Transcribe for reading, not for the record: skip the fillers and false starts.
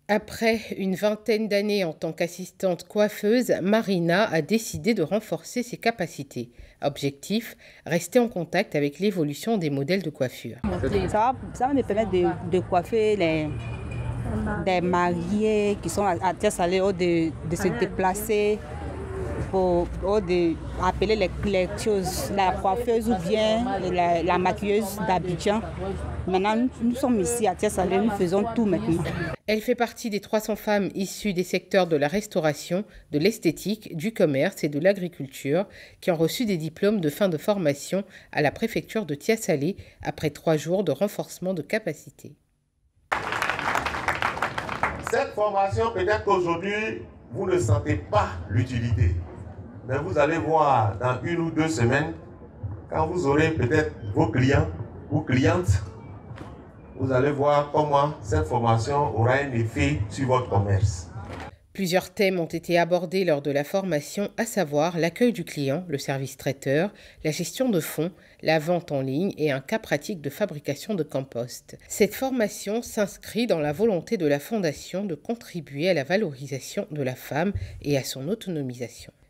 Après une vingtaine d'années en tant qu'assistante coiffeuse, Marina a décidé de renforcer ses capacités. Objectif, rester en contact avec l'évolution des modèles de coiffure. Ça va me permettre de coiffer des mariés qui sont à Thiès-Salé ou de se déplacer ou d'appeler les choses, la coiffeuse ou bien la maquilleuse d'Abidjan. Maintenant, nous sommes ici à Thiès-Salé, nous faisons tout maintenant. Elle fait partie des 300 femmes issues des secteurs de la restauration, de l'esthétique, du commerce et de l'agriculture qui ont reçu des diplômes de fin de formation à la préfecture de Thiès-Salé après 3 jours de renforcement de capacité. Cette formation, peut-être qu'aujourd'hui, vous ne sentez pas l'utilité. Mais vous allez voir dans 1 ou 2 semaines, quand vous aurez peut-être vos clients ou clientes, vous allez voir comment cette formation aura un effet sur votre commerce. Plusieurs thèmes ont été abordés lors de la formation, à savoir l'accueil du client, le service traiteur, la gestion de fonds, la vente en ligne et un cas pratique de fabrication de compost. Cette formation s'inscrit dans la volonté de la Fondation de contribuer à la valorisation de la femme et à son autonomisation.